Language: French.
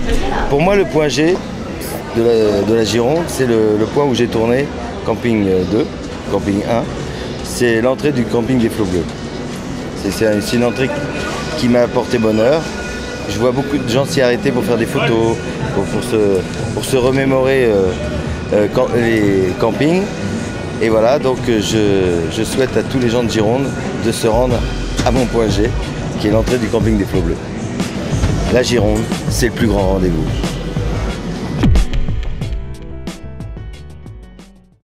Pour moi, le point G de la Gironde, c'est le point où j'ai tourné camping 2, camping 1. C'est l'entrée du camping des Flots Bleus. C'est une entrée qui m'a apporté bonheur. Je vois beaucoup de gens s'y arrêter pour faire des photos, pour se remémorer les campings. Et voilà, donc je souhaite à tous les gens de Gironde de se rendre à mon point G, qui est l'entrée du camping des Flots Bleus. La Gironde, c'est le plus grand rendez-vous.